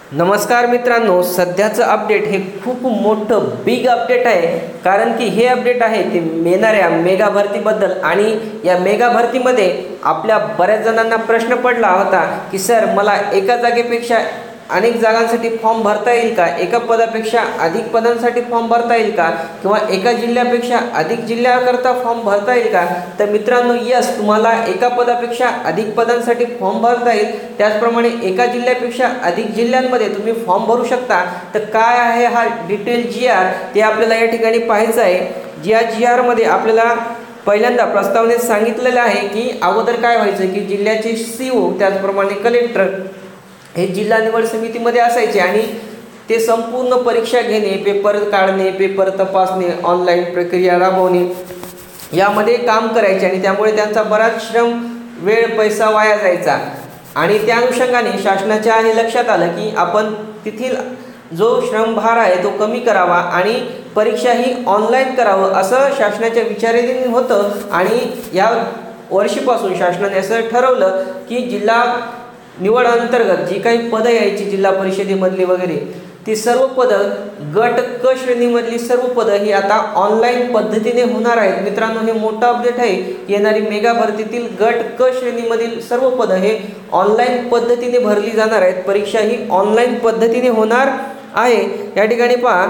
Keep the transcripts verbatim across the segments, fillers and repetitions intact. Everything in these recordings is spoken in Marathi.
नमस्कार मित्रांनो, सध्याचं अपडेट हे खूप मोठं बिग अपडेट आहे. कारण की हे अपडेट आहे ते येणाऱ्या मेगा भरतीबद्दल. आणि या मेगा भरतीमध्ये आपल्या बऱ्याच जणांना प्रश्न पडला होता की सर मला एका जागेपेक्षा अनेक जागांसाठी फॉर्म भरता येईल का, एका पदापेक्षा अधिक पदांसाठी फॉर्म भरता येईल का, किंवा एका जिल्ह्यापेक्षा अधिक जिल्ह्याकरता फॉर्म भरता येईल का. तर मित्रांनो, यस, तुम्हाला एका पदापेक्षा अधिक पदांसाठी फॉर्म भरता येईल. त्याचप्रमाणे एका जिल्ह्यापेक्षा अधिक जिल्ह्यांमध्ये तुम्ही फॉर्म भरू शकता. तर काय आहे हा डिटेल जी आर ते आपल्याला या ठिकाणी पाहायचं आहे. ज्या जी आरमध्ये आपल्याला पहिल्यांदा प्रस्तावनेत सांगितलेलं आहे की अगोदर काय व्हायचं की जिल्ह्याचे सी ओ त्याचप्रमाणे कलेक्टर हे जिल्हा निवड समितीमध्ये असायचे आणि ते संपूर्ण परीक्षा घेणे, पेपर काढणे, पेपर तपासणे, ऑनलाईन प्रक्रिया राबवणे यामध्ये काम करायचे. आणि त्यामुळे त्यांचा बराच श्रम, वेळ, पैसा वाया जायचा. आणि त्या अनुषंगाने शासनाच्या हे लक्षात आलं की आपण तेथील जो श्रमभार आहे तो कमी करावा आणि परीक्षा ही ऑनलाईन करावं असं शासनाच्या विचाराधीन होतं. आणि या वर्षीपासून शासनाने असं ठरवलं की जिल्हा निवड अंतर्गत जी काही पदं यायची जिल्हा परिषदेमधली वगैरे ती सर्व पदं, गट क श्रेणीमधली सर्व पदं ही आता ऑनलाईन पद्धतीने होणार आहेत. मित्रांनो, हे मोठं अपडेट आहे. येणारी मेगा भरतीतील गट क श्रेणीमधील सर्व पदं हे ऑनलाईन पद्धतीने भरली जाणार आहेत. परीक्षा ही ऑनलाईन पद्धतीने होणार आहे. या ठिकाणी पहा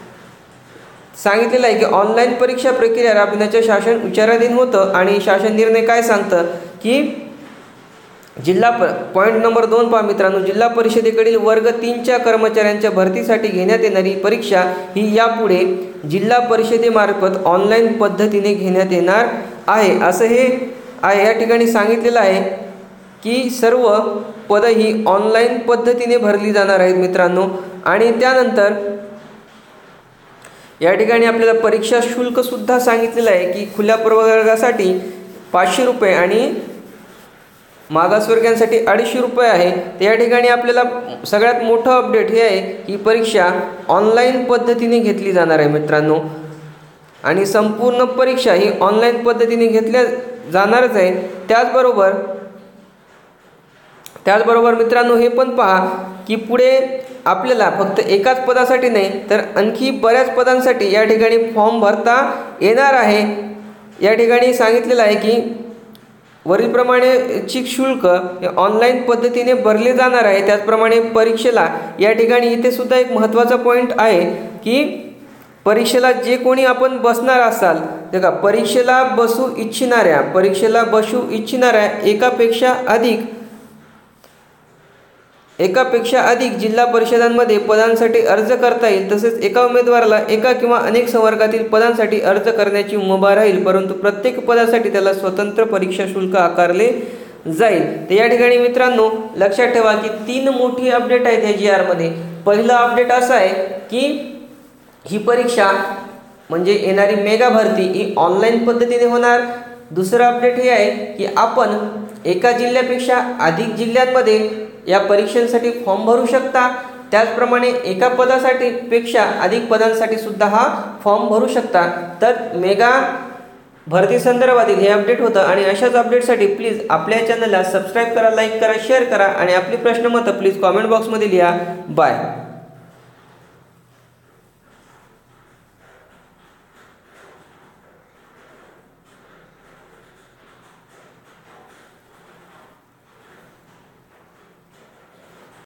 सांगितलेलं आहे की ऑनलाईन परीक्षा प्रक्रिया राबविण्याचे शासन विचाराधीन होतं. आणि शासन निर्णय काय सांगतं की जिल्हा प पॉईंट नंबर दोन पहा मित्रांनो, जिल्हा परिषदेकडील वर्ग तीनच्या कर्मचाऱ्यांच्या भरतीसाठी घेण्यात येणारी परीक्षा ही यापुढे जिल्हा परिषदेमार्फत ऑनलाईन पद्धतीने घेण्यात येणार आहे असं हे आहे. या ठिकाणी सांगितलेलं आहे की सर्व पदं ही ऑनलाईन पद्धतीने भरली जाणार आहेत मित्रांनो. आणि त्यानंतर या ठिकाणी आपल्याला परीक्षा शुल्कसुद्धा सांगितलेलं आहे की खुल्या प्रवर्गासाठी पाचशे रुपये आणि मागासवर्गीयांसाठी अडीचशे रुपये आहे. तर या ठिकाणी आपल्याला सगळ्यात मोठं अपडेट हे आहे की परीक्षा ऑनलाईन पद्धतीने घेतली जाणार आहे मित्रांनो. आणि संपूर्ण परीक्षा ही ऑनलाईन पद्धतीने घेतल्या जाणारच आहे. त्याचबरोबर त्याचबरोबर मित्रांनो हे पण पहा की पुढे आपल्याला फक्त एकाच पदासाठी नाही तर आणखी बऱ्याच पदांसाठी या ठिकाणी फॉर्म भरता येणार आहे. या ठिकाणी सांगितलेलं आहे की वरीलप्रमाणे ऐच्छिक शुल्क हे ऑनलाईन पद्धतीने भरले जाणार आहे. त्याचप्रमाणे परीक्षेला या ठिकाणी इथे सुद्धा एक महत्त्वाचा पॉईंट आहे की परीक्षेला जे कोणी आपण बसणार असाल ते का परीक्षेला बसू इच्छिणाऱ्या परीक्षेला बसू इच्छिणाऱ्या एकापेक्षा अधिक एकापेक्षा अधिक जिल्हा परिषदांमध्ये पदांसाठी अर्ज करता येईल. तसेच एका उमेदवाराला एका किंवा अनेक संवर्गातील पदांसाठी अर्ज करण्याची मुभा राहील, परंतु प्रत्येक पदासाठी त्याला स्वतंत्र परीक्षा शुल्क आकारले जाईल. तर या ठिकाणी मित्रांनो लक्षात ठेवा की तीन मोठी अपडेट आहेत या जी आरमध्ये. पहिलं अपडेट असं आहे की ही परीक्षा म्हणजे येणारी मेगा भरती ही ऑनलाईन पद्धतीने होणार. दुसरं अपडेट हे आहे की आपण एका जिल्ह्यापेक्षा अधिक जिल्ह्यांमध्ये या परीक्षांसाठी फॉर्म भरू शकता. त्याचप्रमाणे एका पदासाठी पेक्षा अधिक पदांसाठी सुद्धा हा फॉर्म भरू शकता. तर मेगा भरती संदर्भातील हे अपडेट होतं. आणि अशाच अपडेटसाठी प्लीज आपल्या चॅनलला सबस्क्राईब करा, लाईक करा, शेअर करा आणि आपली प्रश्न मतं प्लीज कॉमेंट बॉक्समध्ये लिहा. बाय.